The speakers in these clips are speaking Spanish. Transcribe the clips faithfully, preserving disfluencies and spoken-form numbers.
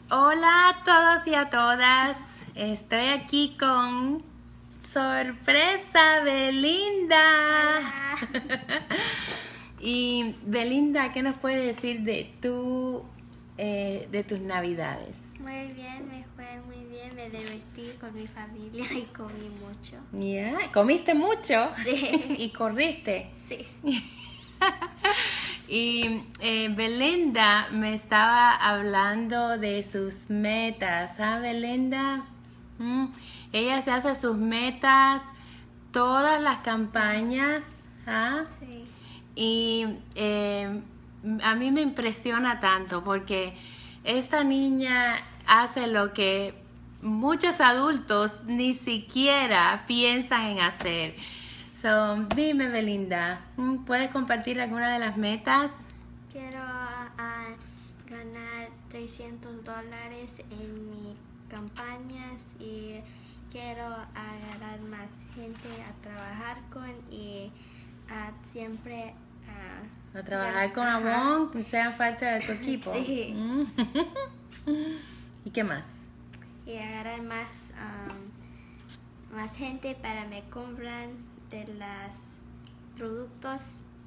Hola a todos y a todas. Estoy aquí con sorpresa Belinda. Y Belinda, ¿qué nos puedes decir de tu eh, de tus navidades? Muy bien, me fue muy bien, me divertí con mi familia y comí mucho. Yeah. ¿Comiste mucho? Sí. ¿Y corriste? Sí. Y eh, Belinda me estaba hablando de sus metas, ¿ah, Belinda? Mm, Ella se hace sus metas, todas las campañas, ¿ah? Sí. Y eh, a mí me impresiona tanto porque esta niña hace lo que muchos adultos ni siquiera piensan en hacer. So, dime, Belinda, ¿puedes compartir alguna de las metas? Quiero uh, ganar trescientos dólares en mis campañas y quiero agarrar más gente a trabajar con y uh, siempre uh, A trabajar con ajá. Avon, que sean parte de tu equipo. Sí. Mm. ¿Y qué más? Y agarrar más, um, más gente para me compran de los productos.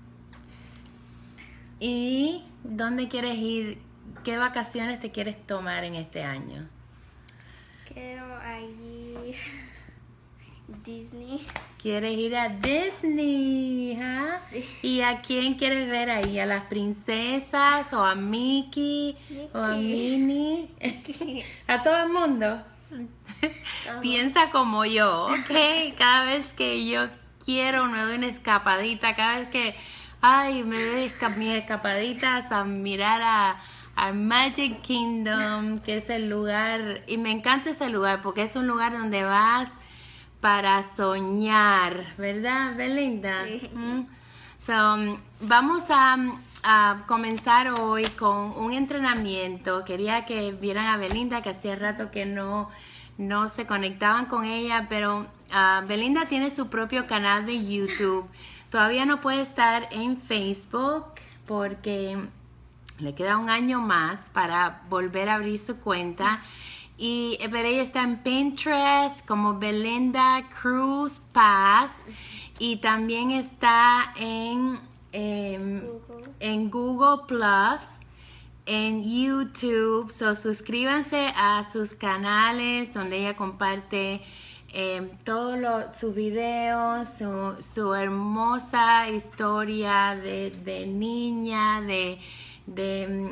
¿Y dónde quieres ir? ¿Qué vacaciones te quieres tomar en este año? Quiero ir Disney. ¿Quieres ir a Disney? ¿Ah? Sí. ¿Y a quién quieres ver ahí? ¿A las princesas o a Mickey, Mickey. o a Minnie? ¿A todo el mundo? Todo. Piensa como yo, ¿ok? Cada vez que yo quiero, me doy una escapadita, cada vez que, ay, me doy esca mis escapaditas a mirar a, a Magic Kingdom, que es el lugar, y me encanta ese lugar porque es un lugar donde vas para soñar, ¿verdad, Belinda? Sí. Mm. So, um, vamos a, a comenzar hoy con un entrenamiento. Quería que vieran a Belinda, que hacía rato que no, no se conectaban con ella, pero uh, Belinda tiene su propio canal de YouTube. Todavía no puede estar en Facebook porque le queda un año más para volver a abrir su cuenta. Y pero ella está en Pinterest como Belinda Cruz Paz y también está en, eh, Google. en Google Plus, en YouTube. So, suscríbanse a sus canales donde ella comparte eh, todos lo- sus videos, su, su hermosa historia de, de niña, de, de mm,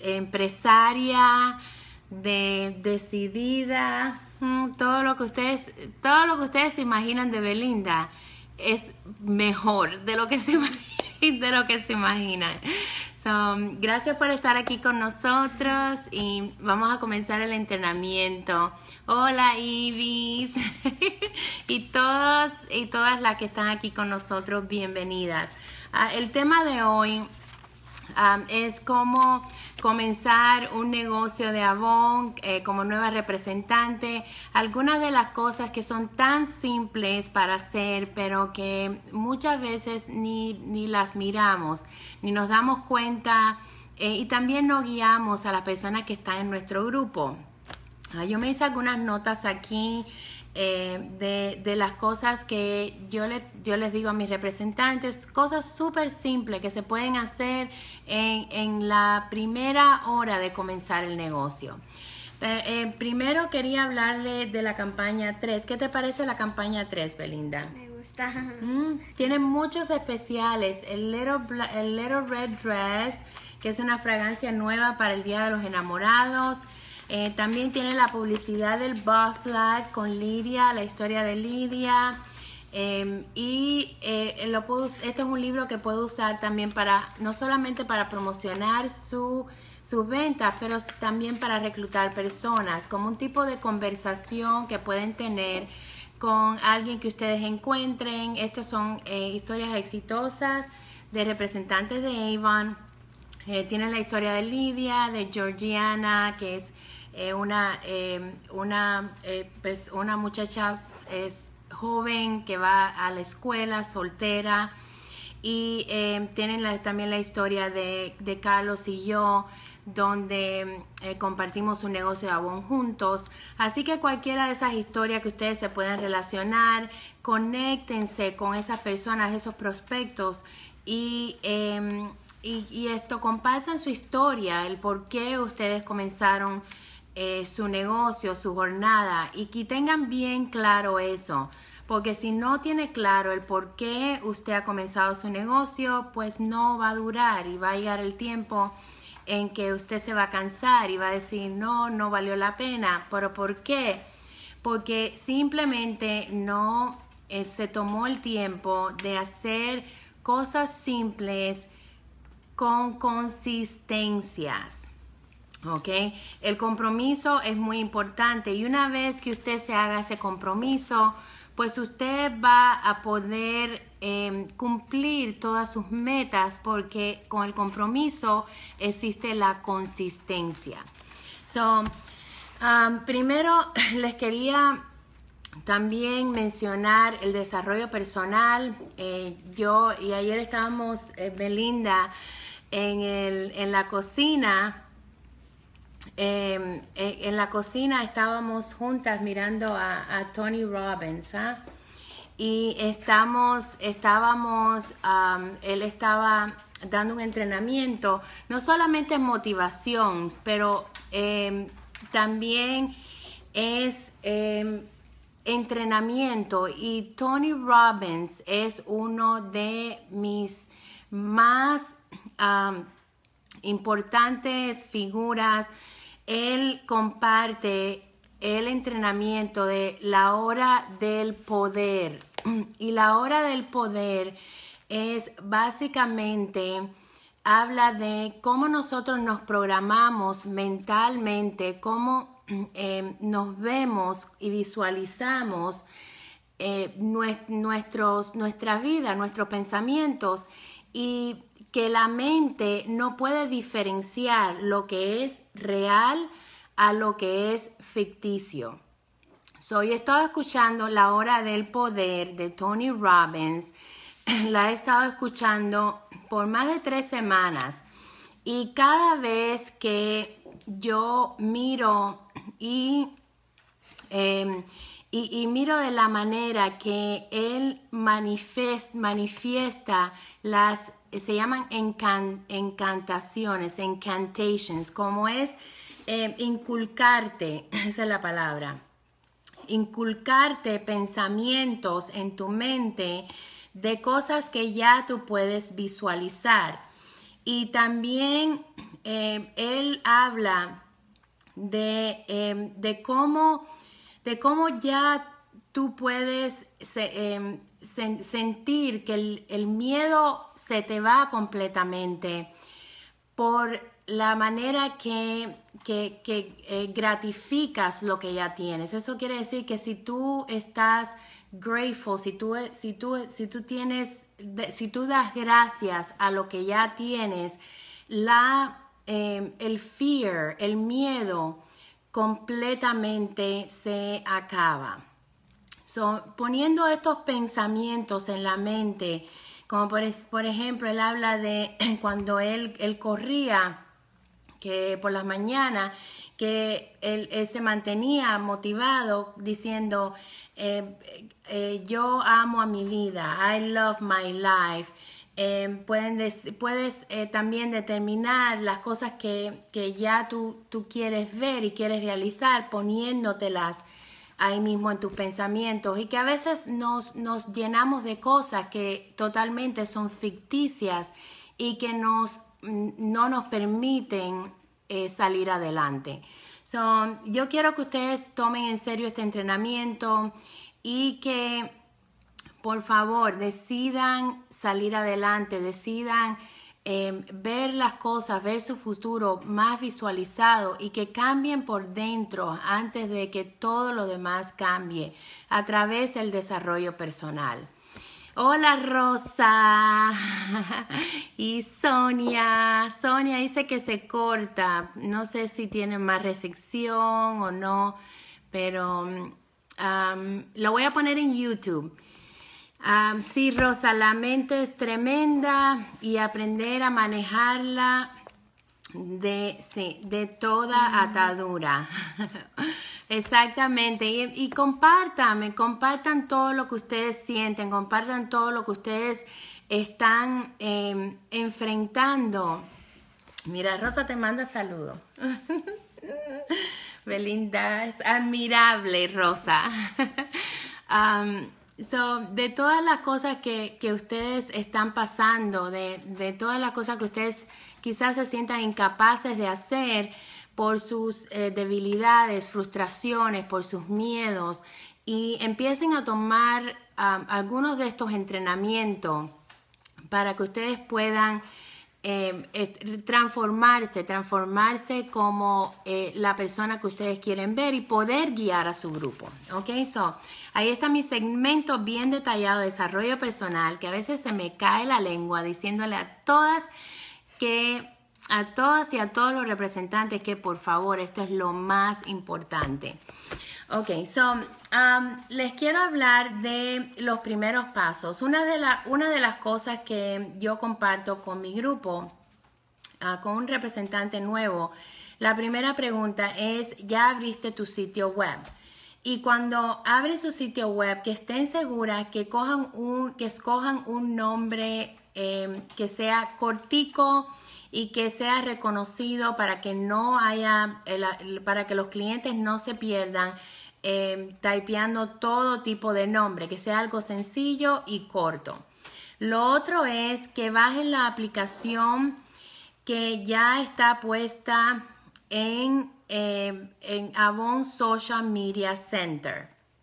empresaria, de decidida, mm, todo lo que ustedes, todo lo que ustedes se imaginan de Belinda es mejor de lo que se imag- de lo que se imaginan. So, gracias por estar aquí con nosotros y vamos a comenzar el entrenamiento. Hola, Ibis. Y todos y todas las que están aquí con nosotros, bienvenidas. Uh, el tema de hoy Um, es cómo comenzar un negocio de Avon eh, como nueva representante. Algunas de las cosas que son tan simples para hacer, pero que muchas veces ni, ni las miramos, ni nos damos cuenta eh, y también no guiamos a las personas que están en nuestro grupo. Uh, yo me hice algunas notas aquí. Eh, de, de las cosas que yo, le, yo les digo a mis representantes, cosas súper simples que se pueden hacer en, en la primera hora de comenzar el negocio. Eh, eh, primero quería hablarle de la campaña tres. ¿Qué te parece la campaña tres, Belinda? Me gusta. Mm, tiene muchos especiales. El Little, el Little Red Dress, que es una fragancia nueva para el Día de los Enamorados. Eh, también tiene la publicidad del Boss Life con Lidia, la historia de Lidia. Eh, y eh, lo puedo, este es un libro que puedo usar también para, no solamente para promocionar su, sus ventas, pero también para reclutar personas, como un tipo de conversación que pueden tener con alguien que ustedes encuentren. Estas son eh, historias exitosas de representantes de Avon. Eh, tienen la historia de Lidia, de Georgiana, que es eh, una, eh, una, eh, pues una muchacha es joven que va a la escuela, soltera. Y eh, tienen la, también la historia de, de Carlos y yo, donde eh, compartimos un negocio de Avon juntos. Así que cualquiera de esas historias que ustedes se puedan relacionar, conéctense con esas personas, esos prospectos y, eh, y, y esto, compartan su historia, el por qué ustedes comenzaron eh, su negocio, su jornada, y que tengan bien claro eso. Porque si no tiene claro el por qué usted ha comenzado su negocio, pues no va a durar y va a llegar el tiempo en que usted se va a cansar y va a decir, no, no valió la pena. ¿Pero por qué? Porque simplemente no eh, se tomó el tiempo de hacer cosas simples con consistencias. ¿Ok? El compromiso es muy importante y una vez que usted se haga ese compromiso, pues usted va a poder eh, cumplir todas sus metas porque con el compromiso existe la consistencia. So, um, primero les quería también mencionar el desarrollo personal. Eh, yo y ayer estábamos, eh, Belinda, en, el, en la cocina. Eh, en la cocina estábamos juntas mirando a, a Tony Robbins, ¿eh? Y estamos, estábamos, um, él estaba dando un entrenamiento, no solamente es motivación, pero eh, también es eh, entrenamiento. Y Tony Robbins es uno de mis más um, importantes figuras. Él comparte el entrenamiento de la hora del poder. Y la hora del poder es básicamente, habla de cómo nosotros nos programamos mentalmente, cómo eh, nos vemos y visualizamos eh, nuestros, nuestra vida, nuestros pensamientos, y que la mente no puede diferenciar lo que es real a lo que es ficticio. So, yo he estado escuchando La Hora del Poder de Tony Robbins. La he estado escuchando por más de tres semanas. Y cada vez que yo miro y, eh, y, y miro de la manera que él manifiesta, manifiesta las, se llaman encan, encantaciones, incantations, como es eh, inculcarte, esa es la palabra, inculcarte pensamientos en tu mente de cosas que ya tú puedes visualizar. Y también eh, él habla de, eh, de, cómo, de cómo ya tú puedes se, eh, sen, sentir que el, el miedo se te va completamente por la manera que, que, que eh, gratificas lo que ya tienes. Eso quiere decir que si tú estás grateful, si tú, si tú, si tú tienes, si tú das gracias a lo que ya tienes, la, eh, el fear, el miedo completamente se acaba. So, poniendo estos pensamientos en la mente, como por, por ejemplo, él habla de cuando él, él corría, que por las mañanas, que él, él se mantenía motivado diciendo, eh, eh, yo amo a mi vida, I love my life. Eh, pueden puedes eh, también determinar las cosas que, que ya tú, tú quieres ver y quieres realizar, poniéndotelas ahí mismo en tus pensamientos, y que a veces nos, nos llenamos de cosas que totalmente son ficticias y que nos, no nos permiten eh, salir adelante. So, yo quiero que ustedes tomen en serio este entrenamiento y que por favor decidan salir adelante, decidan eh, ver las cosas, ver su futuro más visualizado y que cambien por dentro antes de que todo lo demás cambie a través del desarrollo personal. Hola Rosa y Sonia. Sonia dice que se corta. No sé si tiene más recepción o no, pero um, lo voy a poner en YouTube. Um, sí, Rosa, la mente es tremenda y aprender a manejarla de, sí, de toda atadura. Exactamente. Y, y compártanme, compartan todo lo que ustedes sienten, compartan todo lo que ustedes están eh, enfrentando. Mira, Rosa te manda saludos. Belinda, es admirable, Rosa. um, So, de todas las cosas que, que ustedes están pasando, de, de todas las cosas que ustedes quizás se sientan incapaces de hacer por sus eh, debilidades, frustraciones, por sus miedos, y empiecen a tomar um, algunos de estos entrenamientos para que ustedes puedan Eh, eh, transformarse, transformarse como eh, la persona que ustedes quieren ver y poder guiar a su grupo. Ok, so, ahí está mi segmento bien detallado de desarrollo personal, que a veces se me cae la lengua diciéndole a todas que, a todas y a todos los representantes que por favor, esto es lo más importante. Ok, so, um, les quiero hablar de los primeros pasos. Una de, la, una de las cosas que yo comparto con mi grupo, uh, con un representante nuevo, la primera pregunta es, ¿ya abriste tu sitio web? Y cuando abren su sitio web, que estén seguras que, cojan un, que escojan un nombre eh, que sea cortico y que sea reconocido para que no haya, el, para que los clientes no se pierdan eh, typeando todo tipo de nombre, que sea algo sencillo y corto. Lo otro es que bajen la aplicación que ya está puesta en, eh, en Avon Social Media Center.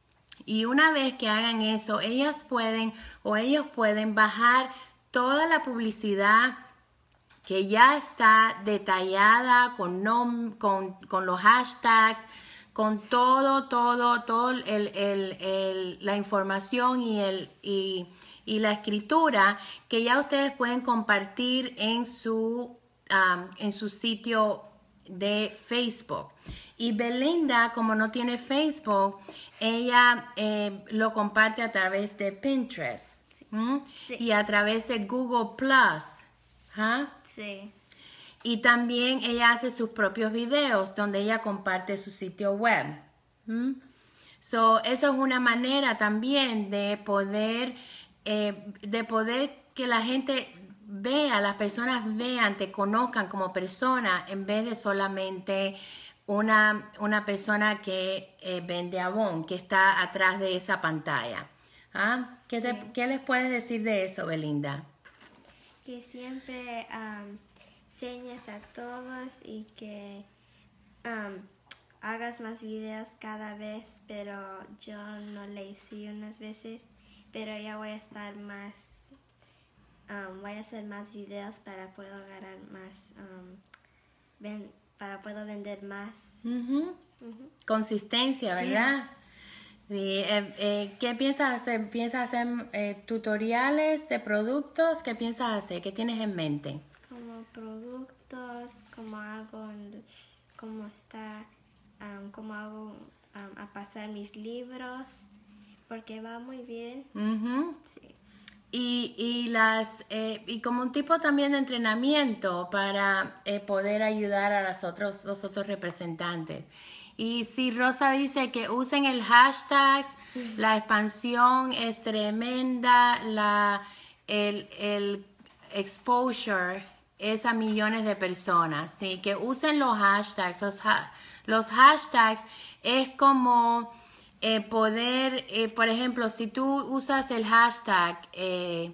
Y una vez que hagan eso, ellas pueden o ellos pueden bajar toda la publicidad que ya está detallada con, nom con, con los hashtags, con todo, todo, todo el, el, el, la información y, el, y, y la escritura que ya ustedes pueden compartir en su, um, en su sitio de Facebook. Y Belinda, como no tiene Facebook, ella eh, lo comparte a través de Pinterest. ¿Mm? Sí. Y a través de Google Plus. ¿Ah? Sí. Y también ella hace sus propios videos donde ella comparte su sitio web. ¿Mm? So, eso es una manera también de poder, eh, de poder que la gente vea, las personas vean, te conozcan como persona en vez de solamente una, una persona que eh, vende Avon, que está atrás de esa pantalla. ¿Ah? ¿Qué, sí. te, ¿Qué les puedes decir de eso, Belinda? Que siempre um, enseñes a todos y que um, hagas más videos cada vez, pero yo no le hice unas veces, pero ya voy a estar más, um, voy a hacer más videos para poder ganar más, um, ven, para poder vender más. Uh-huh. Uh-huh. Consistencia, ¿verdad? Sí. Sí, eh, eh, ¿qué piensas hacer? ¿Piensas hacer eh, tutoriales de productos? ¿Qué piensas hacer? ¿Qué tienes en mente? Como productos, como hago, cómo está, um, cómo hago um, a pasar mis libros, porque va muy bien. Uh-huh. Sí. Y, y, las, eh, y como un tipo también de entrenamiento para eh, poder ayudar a los otros, los otros representantes. Y si Rosa dice que usen el hashtag, la expansión es tremenda, la, el, el exposure es a millones de personas, ¿sí? Que usen los hashtags. Los, ha los hashtags es como eh, poder, eh, por ejemplo, si tú usas el hashtag eh,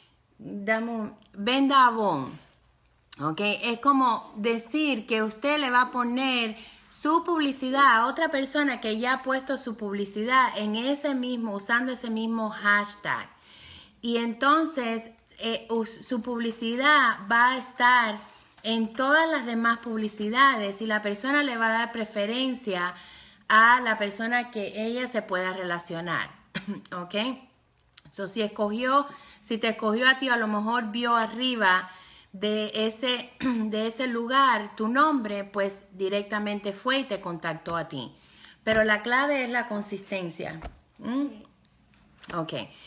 dame, venda Avon, ¿ok? Es como decir que usted le va a poner su publicidad a otra persona que ya ha puesto su publicidad en ese mismo, usando ese mismo hashtag. Y entonces eh, su publicidad va a estar en todas las demás publicidades y la persona le va a dar preferencia a la persona que ella se pueda relacionar. ¿Ok? So, si escogió, si te escogió a ti, a lo mejor vio arriba de ese, de ese lugar tu nombre, pues directamente fue y te contactó a ti. Pero la clave es la consistencia. ¿Mm? Sí. Ok.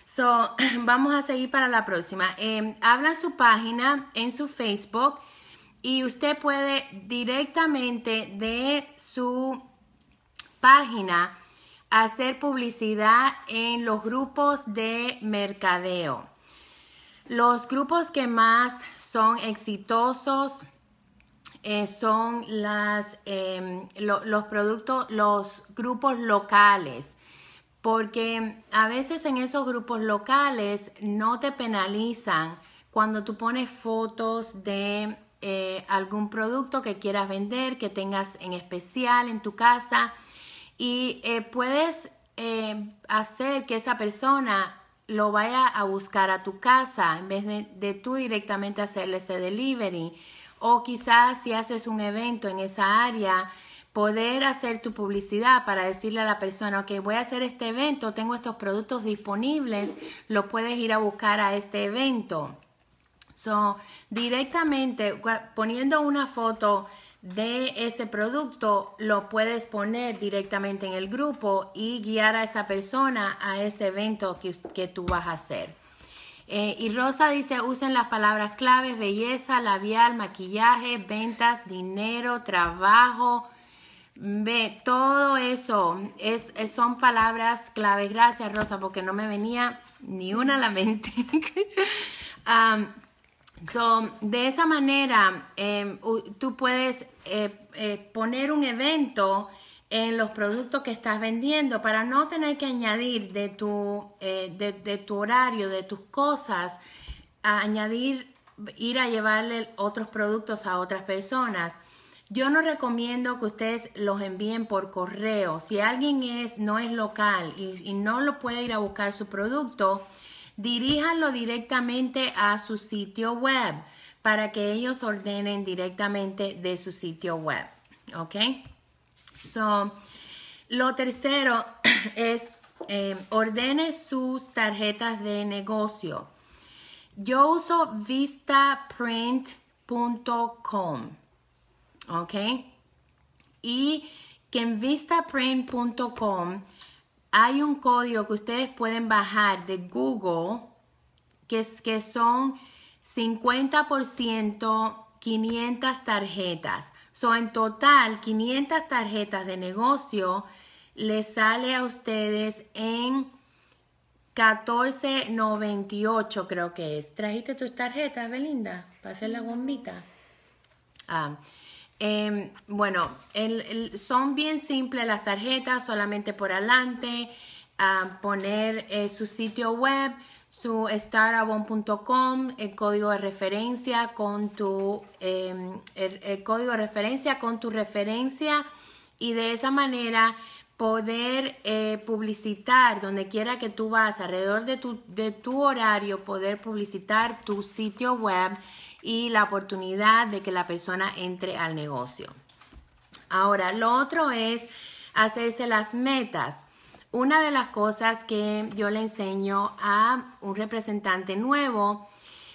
So, vamos a seguir para la próxima. Eh, habla su página en su Facebook y usted puede directamente de su página hacer publicidad en los grupos de mercadeo. Los grupos que más son exitosos eh, son las, eh, lo, los productos, los grupos locales. Porque a veces en esos grupos locales no te penalizan cuando tú pones fotos de eh, algún producto que quieras vender, que tengas en especial en tu casa y eh, puedes eh, hacer que esa persona lo vaya a buscar a tu casa en vez de, de tú directamente hacerle ese delivery. O quizás si haces un evento en esa área, poder hacer tu publicidad para decirle a la persona, ok, voy a hacer este evento, tengo estos productos disponibles, lo puedes ir a buscar a este evento. So, directamente poniendo una foto de ese producto, lo puedes poner directamente en el grupo y guiar a esa persona a ese evento que, que tú vas a hacer. Eh, y Rosa dice, usen las palabras claves, belleza, labial, maquillaje, ventas, dinero, trabajo. Ve, todo eso es, es, son palabras claves. Gracias, Rosa, porque no me venía ni una a la mente. um, so, de esa manera, eh, tú puedes eh, eh, poner un evento en los productos que estás vendiendo para no tener que añadir de tu, eh, de, de tu horario, de tus cosas, a añadir, ir a llevarle otros productos a otras personas. Yo no recomiendo que ustedes los envíen por correo. Si alguien es, no es local y, y no lo puede ir a buscar su producto, diríjanlo directamente a su sitio web para que ellos ordenen directamente de su sitio web. ¿Ok? So, lo tercero es eh, ordene sus tarjetas de negocio. Yo uso vistaprint punto com. ¿Ok? Y que en vistaprint punto com hay un código que ustedes pueden bajar de Google que, es, que son cincuenta por ciento quinientas tarjetas. So, en total, quinientas tarjetas de negocio les sale a ustedes en catorce noventa y ocho, creo que es. ¿Trajiste tus tarjetas, Belinda, para hacer la bombita? Ah. Eh, bueno, el, el, son bien simples las tarjetas, solamente por adelante, uh, poner eh, su sitio web, su startavon punto com, el código de referencia con tu eh, el, el código de referencia con tu referencia y de esa manera poder eh, publicitar donde quiera que tú vas, alrededor de tu, de tu horario, poder publicitar tu sitio web y la oportunidad de que la persona entre al negocio. Ahora, lo otro es hacerse las metas. Una de las cosas que yo le enseño a un representante nuevo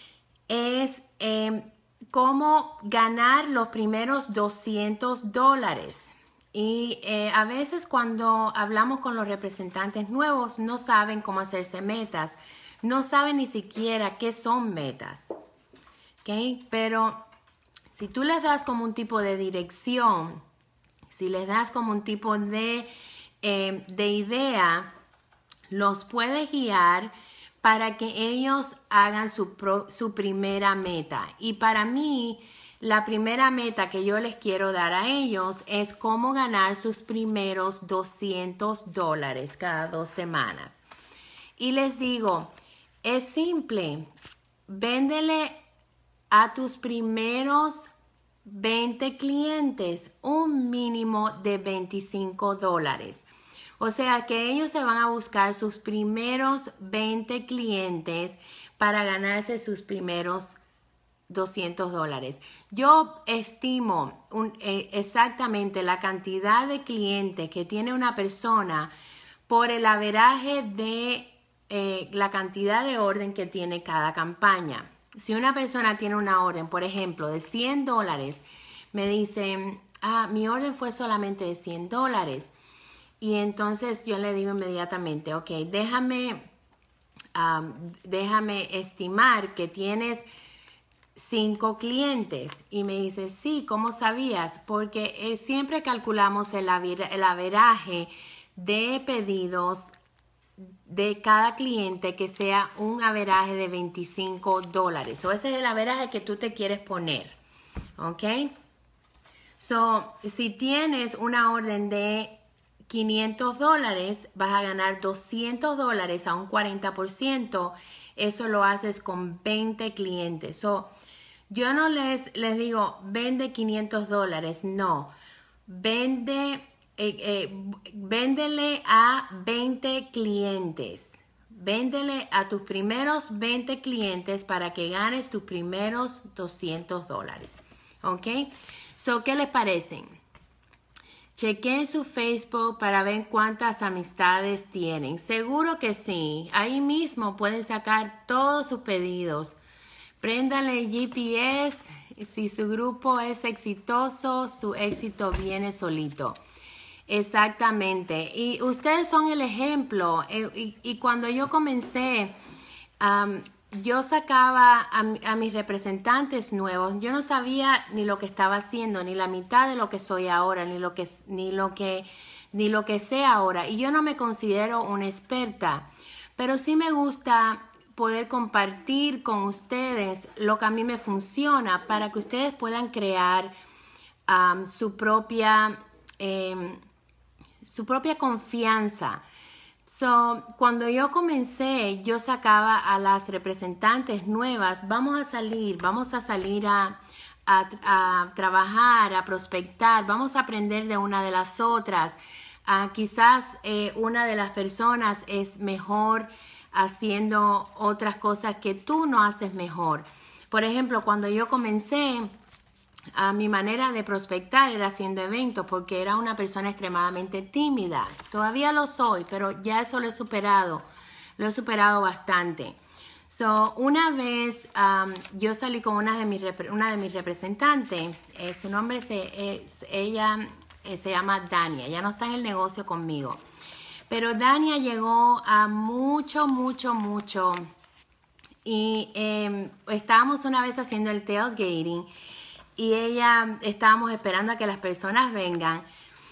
es eh, cómo ganar los primeros doscientos dólares. Y eh, a veces cuando hablamos con los representantes nuevos no saben cómo hacerse metas, no saben ni siquiera qué son metas. ¿Okay? Pero si tú les das como un tipo de dirección, si les das como un tipo de, eh, de idea, los puedes guiar para que ellos hagan su, pro, su primera meta. Y para mí, la primera meta que yo les quiero dar a ellos es cómo ganar sus primeros doscientos dólares cada dos semanas. Y les digo, es simple, véndele a tus primeros veinte clientes un mínimo de veinticinco dólares. O sea que ellos se van a buscar sus primeros veinte clientes para ganarse sus primeros doscientos dólares. Yo estimo un, eh, exactamente la cantidad de clientes que tiene una persona por el averaje de eh, la cantidad de orden que tiene cada campaña. Si una persona tiene una orden, por ejemplo, de cien dólares, me dicen, ah, mi orden fue solamente de cien dólares. Y entonces yo le digo inmediatamente, ok, déjame um, déjame estimar que tienes cinco clientes. Y me dice, sí, ¿cómo sabías? Porque eh, siempre calculamos el, aver, el averaje de pedidos de cada cliente que sea un averaje de veinticinco dólares. O ese es el averaje que tú te quieres poner. ¿Ok? So, si tienes una orden de quinientos dólares, vas a ganar doscientos dólares a un cuarenta por ciento. Eso lo haces con veinte clientes. So, yo no les, les digo, vende quinientos dólares. No. Vende, eh, eh, véndele a veinte clientes. Véndele a tus primeros veinte clientes para que ganes tus primeros doscientos dólares. ¿Ok? So, ¿qué les parecen? Chequen su Facebook para ver cuántas amistades tienen. Seguro que sí. Ahí mismo pueden sacar todos sus pedidos. Préndale el G P S. Si su grupo es exitoso, su éxito viene solito. Exactamente. Y ustedes son el ejemplo. Y, y cuando yo comencé, um, yo sacaba a, a mis representantes nuevos. Yo no sabía ni lo que estaba haciendo, ni la mitad de lo que soy ahora, ni lo que, ni lo que, ni lo que sé ahora. Y yo no me considero una experta, pero sí me gusta poder compartir con ustedes lo que a mí me funciona para que ustedes puedan crear um, su propia, eh, su propia confianza. So, cuando yo comencé, yo sacaba a las representantes nuevas, vamos a salir, vamos a salir a, a, a trabajar, a prospectar, vamos a aprender de una de las otras. Uh, quizás eh, una de las personas es mejor haciendo otras cosas que tú no haces mejor. Por ejemplo, cuando yo comencé, a mi manera de prospectar era haciendo eventos porque era una persona extremadamente tímida. Todavía lo soy, pero ya eso lo he superado. Lo he superado bastante. So, una vez um, yo salí con una de mis, una de mis representantes. Eh, su nombre se, es, ella eh, se llama Dania. Ya no está en el negocio conmigo. Pero Dania llegó a mucho, mucho, mucho. Y eh, estábamos una vez haciendo el tailgating. Y ella, estábamos esperando a que las personas vengan.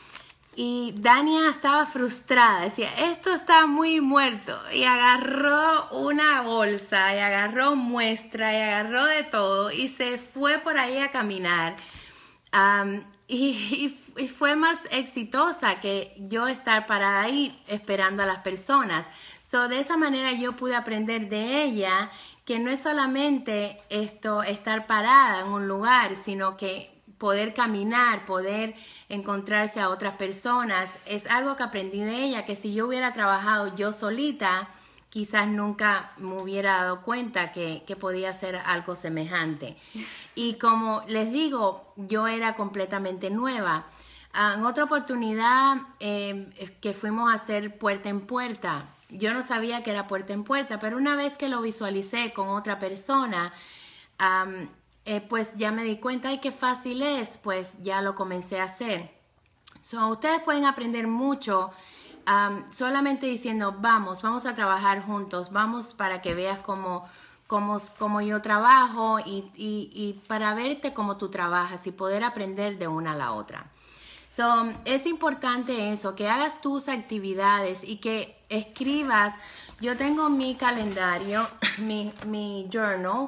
Y Dania estaba frustrada. Decía, esto está muy muerto. Y agarró una bolsa, y agarró muestra, y agarró de todo. Y se fue por ahí a caminar. Um, y, y, y fue más exitosa que yo estar parada ahí esperando a las personas. So, de esa manera yo pude aprender de ella que no es solamente esto, estar parada en un lugar, sino que poder caminar, poder encontrarse a otras personas, es algo que aprendí de ella, que si yo hubiera trabajado yo solita, quizás nunca me hubiera dado cuenta que, que podía hacer algo semejante. Y como les digo, yo era completamente nueva. En otra oportunidad eh, que fuimos a hacer puerta en puerta, yo no sabía que era puerta en puerta, pero una vez que lo visualicé con otra persona, um, eh, pues ya me di cuenta, ay, qué fácil es, pues ya lo comencé a hacer. So, ustedes pueden aprender mucho um, solamente diciendo, vamos, vamos a trabajar juntos, vamos para que veas cómo, cómo, cómo yo trabajo y, y, y para verte cómo tú trabajas y poder aprender de una a la otra. So, es importante eso, que hagas tus actividades y que escribas. Yo tengo mi calendario, mi, mi journal,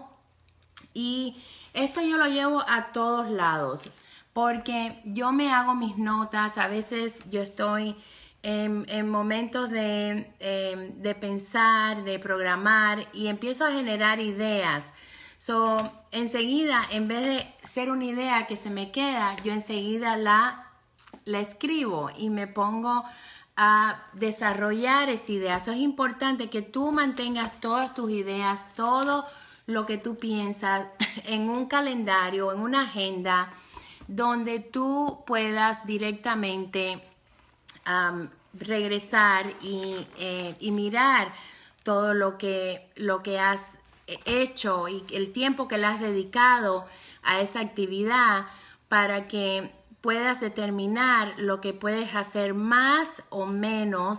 y esto yo lo llevo a todos lados porque yo me hago mis notas. A veces yo estoy en, en momentos de, eh, de pensar, de programar y empiezo a generar ideas. So, enseguida, en vez de ser una idea que se me queda, yo enseguida la la escribo y me pongo a desarrollar esa idea. Eso es importante, que tú mantengas todas tus ideas, todo lo que tú piensas en un calendario, en una agenda, donde tú puedas directamente um, regresar y, eh, y mirar todo lo que, lo que has hecho y el tiempo que le has dedicado a esa actividad para que puedas determinar lo que puedes hacer más o menos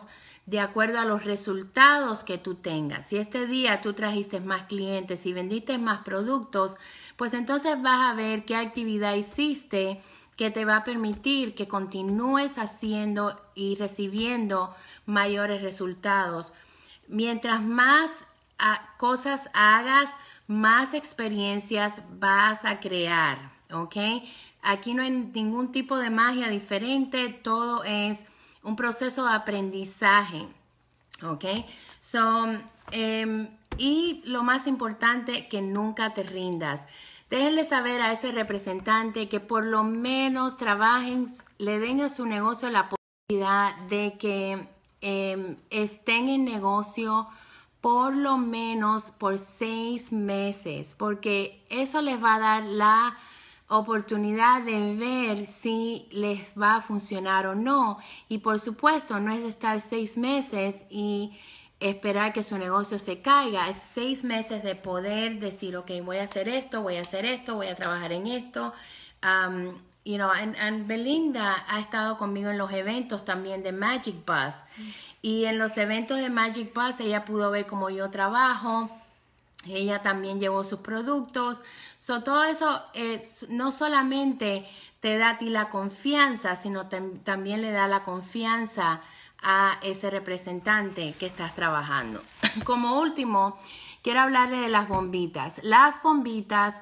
de acuerdo a los resultados que tú tengas. Si este día tú trajiste más clientes y vendiste más productos, pues entonces vas a ver qué actividad hiciste que te va a permitir que continúes haciendo y recibiendo mayores resultados. Mientras más uh, cosas hagas, más experiencias vas a crear, ¿ok? Aquí no hay ningún tipo de magia diferente, todo es un proceso de aprendizaje, ¿ok? So, um, y lo más importante, que nunca te rindas. Déjenle saber a ese representante que por lo menos trabajen, le den a su negocio la posibilidad de que eh, estén en negocio por lo menos por seis meses, porque eso les va a dar la oportunidad de ver si les va a funcionar o no. Y por supuesto, no es estar seis meses y esperar que su negocio se caiga. Es seis meses de poder decir, ok, voy a hacer esto, voy a hacer esto, voy a trabajar en esto. Um, you know, and, and Belinda ha estado conmigo en los eventos también de Magic Bus. Mm. Y en los eventos de Magic Bus ella pudo ver cómo yo trabajo. Ella también llevó sus productos. So, todo eso es, no solamente te da a ti la confianza, sino tam, también le da la confianza a ese representante que estás trabajando. Como último, quiero hablarle de las bombitas. Las bombitas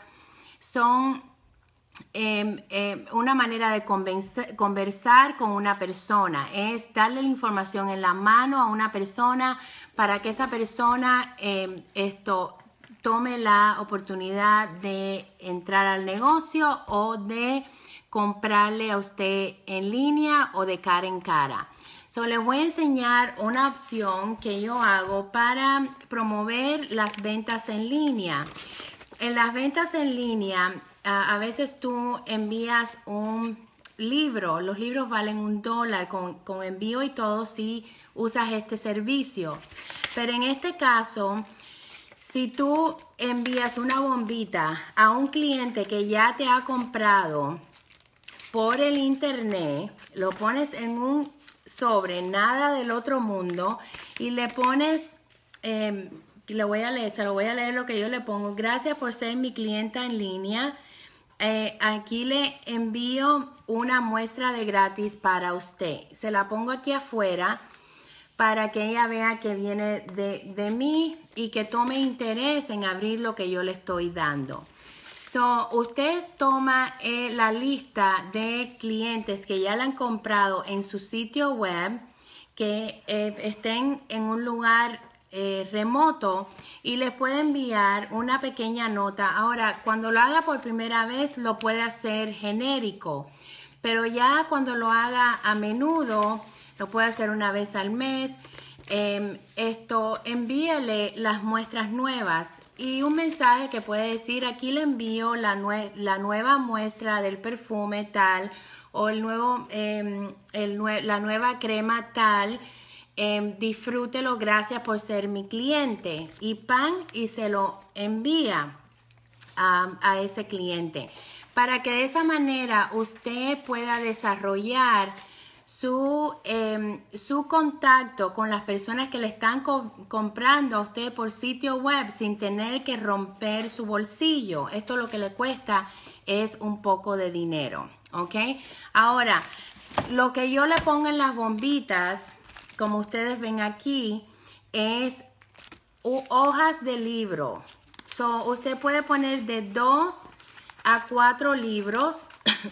son eh, eh, una manera de conversar con una persona. Es darle la información en la mano a una persona para que esa persona eh, esto tome la oportunidad de entrar al negocio o de comprarle a usted en línea o de cara en cara. So, les voy a enseñar una opción que yo hago para promover las ventas en línea. En las ventas en línea, a, a veces tú envías un libro. Los libros valen un dólar con, con envío y todo si usas este servicio. Pero en este caso, si tú envías una bombita a un cliente que ya te ha comprado por el internet, lo pones en un sobre, nada del otro mundo, y le pones, eh, le voy a leer, se lo voy a leer lo que yo le pongo. Gracias por ser mi clienta en línea. Eh, aquí le envío una muestra de gratis para usted. Se la pongo aquí afuera para que ella vea que viene de, de mí y que tome interés en abrir lo que yo le estoy dando. So, usted toma eh, la lista de clientes que ya le han comprado en su sitio web, que eh, estén en un lugar eh, remoto, y les puede enviar una pequeña nota. Ahora, cuando lo haga por primera vez, lo puede hacer genérico, pero ya cuando lo haga a menudo, lo puede hacer una vez al mes. Eh, esto, envíele las muestras nuevas y un mensaje que puede decir: aquí le envío la, nue la nueva muestra del perfume tal, o el nuevo, eh, el nue la nueva crema tal. Eh, disfrútelo, gracias por ser mi cliente. Y pan, y se lo envía a, a ese cliente, para que de esa manera usted pueda desarrollar Su, eh, su contacto con las personas que le están co comprando a usted por sitio web sin tener que romper su bolsillo. Esto lo que le cuesta es un poco de dinero, ¿ok? Ahora, lo que yo le pongo en las bombitas, como ustedes ven aquí, es hojas de libro. So, usted puede poner de dos a cuatro libros,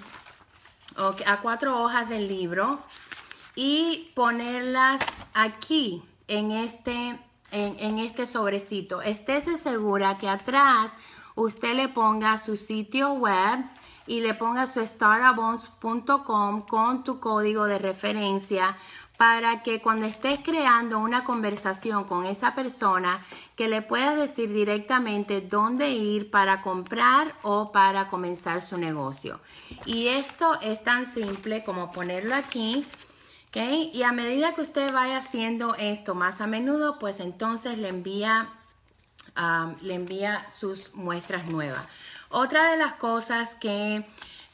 okay, a cuatro hojas del libro, y ponerlas aquí en este, en, en este sobrecito. Estése segura que atrás usted le ponga su sitio web y le ponga su start a bones punto com con tu código de referencia, para que cuando estés creando una conversación con esa persona, que le puedas decir directamente dónde ir para comprar o para comenzar su negocio. Y esto es tan simple como ponerlo aquí, ¿ok? Y a medida que usted vaya haciendo esto más a menudo, pues entonces le envía, um, le envía sus muestras nuevas. Otra de las cosas que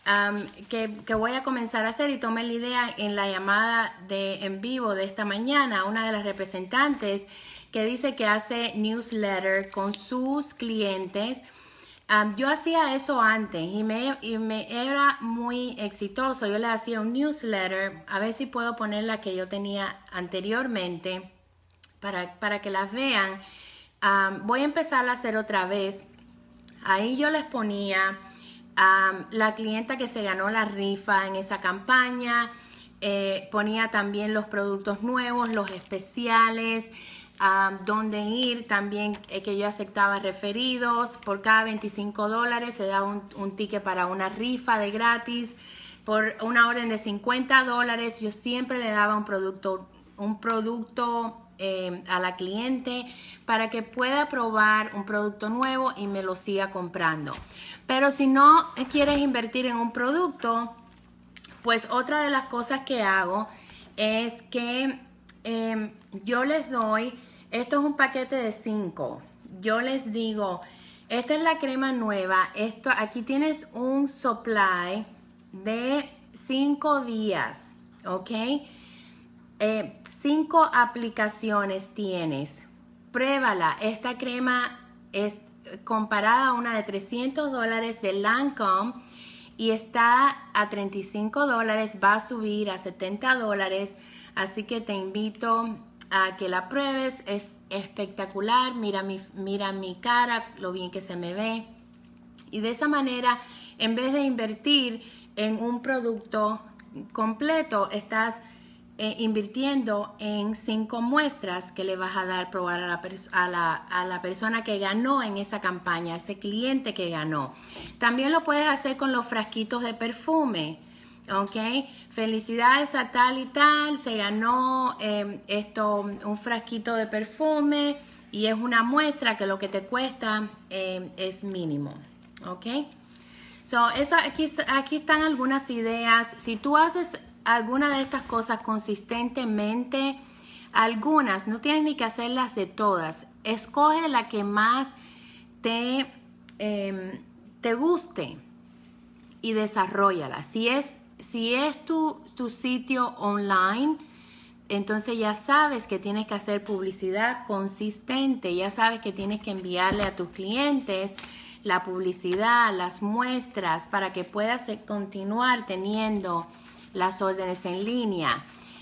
um, que, que voy a comenzar a hacer, y tomé la idea en la llamada de en vivo de esta mañana, una de las representantes que dice que hace newsletter con sus clientes. Um, yo hacía eso antes y me, y me era muy exitoso. Yo le hacía un newsletter, a ver si puedo poner la que yo tenía anteriormente para, para que las vean. Um, voy a empezar a hacer otra vez. Ahí yo les ponía um, la clienta que se ganó la rifa en esa campaña, eh, ponía también los productos nuevos, los especiales, Um, dónde ir, también eh, que yo aceptaba referidos. Por cada veinticinco dólares se da un, un ticket para una rifa de gratis. Por una orden de cincuenta dólares yo siempre le daba un producto, un producto eh, a la cliente para que pueda probar un producto nuevo y me lo siga comprando. Pero si no quieres invertir en un producto, pues otra de las cosas que hago es que eh, yo les doy, esto es un paquete de cinco. Yo les digo, esta es la crema nueva. Esto, aquí tienes un supply de cinco días, ¿ok? Eh, cinco aplicaciones tienes. Pruébala. Esta crema es comparada a una de trescientos dólares de Lancome y está a treinta y cinco dólares. Va a subir a setenta dólares. Así que te invito a que la pruebes. Es espectacular. Mira mi, mira mi cara, lo bien que se me ve. Y de esa manera, en vez de invertir en un producto completo, estás eh, invirtiendo en cinco muestras que le vas a dar probar a la, a, la, a la persona que ganó en esa campaña, a ese cliente que ganó. También lo puedes hacer con los frasquitos de perfume. Ok, felicidades a tal y tal, se ganó eh, esto, un frasquito de perfume y es una muestra que lo que te cuesta eh, es mínimo. Ok, so, eso, aquí, aquí están algunas ideas. Si tú haces alguna de estas cosas consistentemente, algunas, no tienes ni que hacerlas de todas, escoge la que más te, eh, te guste y desarrollala. Si es Si es tu, tu sitio online, entonces ya sabes que tienes que hacer publicidad consistente, ya sabes que tienes que enviarle a tus clientes la publicidad, las muestras, para que puedas continuar teniendo las órdenes en línea.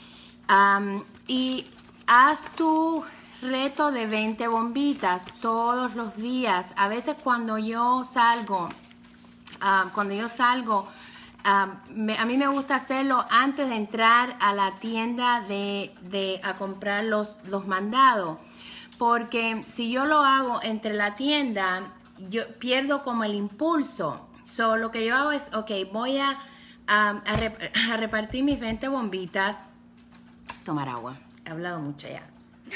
Um, y haz tu reto de veinte bombitas todos los días. A veces cuando yo salgo, uh, cuando yo salgo, Uh, me, a mí me gusta hacerlo antes de entrar a la tienda de, de a comprar los, los mandados, porque si yo lo hago entre la tienda, yo pierdo como el impulso. So, lo que yo hago es, ok, voy a, a, a, rep a repartir mis veinte bombitas. Tomar agua, he hablado mucho ya.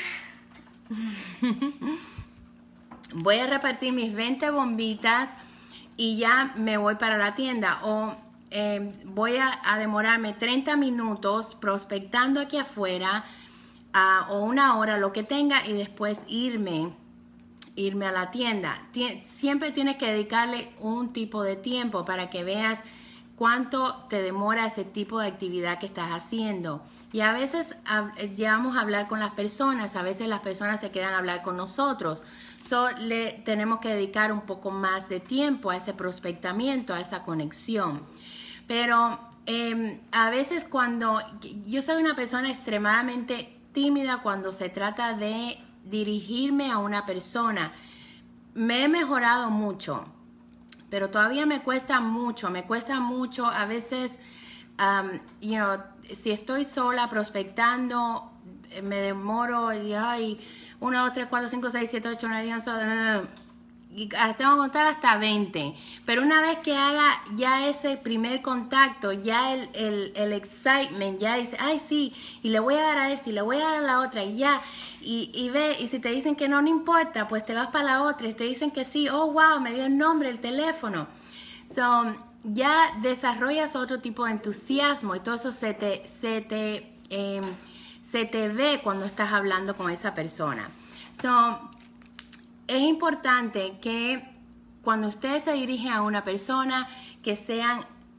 Voy a repartir mis veinte bombitas y ya me voy para la tienda. O Eh, voy a, a demorarme treinta minutos prospectando aquí afuera uh, o una hora, lo que tenga, y después irme, irme a la tienda. Tien, siempre tienes que dedicarle un tipo de tiempo para que veas cuánto te demora ese tipo de actividad que estás haciendo. Y a veces a, llegamos a hablar con las personas, a veces las personas se quedan a hablar con nosotros. So, le tenemos que dedicar un poco más de tiempo a ese prospectamiento, a esa conexión. Pero eh, a veces cuando yo soy una persona extremadamente tímida cuando se trata de dirigirme a una persona, me he mejorado mucho, pero todavía me cuesta mucho, me cuesta mucho. A veces, um, you know, si estoy sola prospectando, me demoro y ay, uno, dos, tres, cuatro, cinco, seis, siete, ocho, nueve, diez, once, y tengo que contar hasta veinte, pero una vez que haga ya ese primer contacto, ya el, el, el excitement, ya dice, ay sí, y le voy a dar a esta y le voy a dar a la otra y ya, y, y ve, y si te dicen que no, no importa, pues te vas para la otra, y te dicen que sí, oh wow, me dio el nombre, el teléfono. So, ya desarrollas otro tipo de entusiasmo y todo eso se te, se te, eh, se te ve cuando estás hablando con esa persona. So, es importante que cuando ustedes se dirigen a una persona, que sean,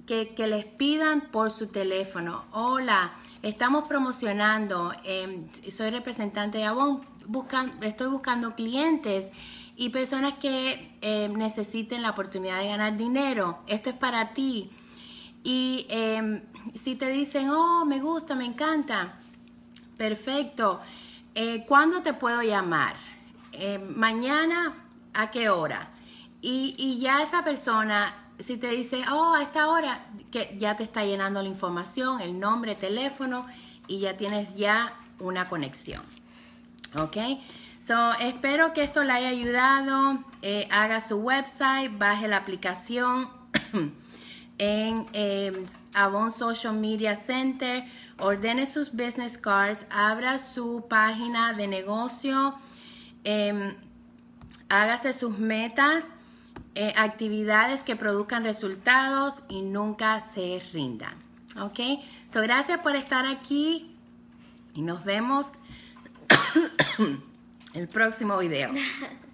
que, que les pidan por su teléfono. Hola, estamos promocionando, eh, soy representante de Avon, buscan, estoy buscando clientes y personas que eh, necesiten la oportunidad de ganar dinero. Esto es para ti. Y eh, si te dicen, oh, me gusta, me encanta, perfecto. Eh, ¿Cuándo te puedo llamar? Eh, mañana, ¿a qué hora? Y, y ya esa persona, si te dice, oh, a esta hora, que ya te está llenando la información, el nombre, teléfono, y ya tienes ya una conexión. ¿Ok? So, espero que esto le haya ayudado. Eh, haga su website, baje la aplicación en eh, Avon Social Media Center, ordene sus business cards, abra su página de negocio, eh, hágase sus metas, eh, actividades que produzcan resultados y nunca se rindan. ¿Ok? So, gracias por estar aquí y nos vemos en el próximo video.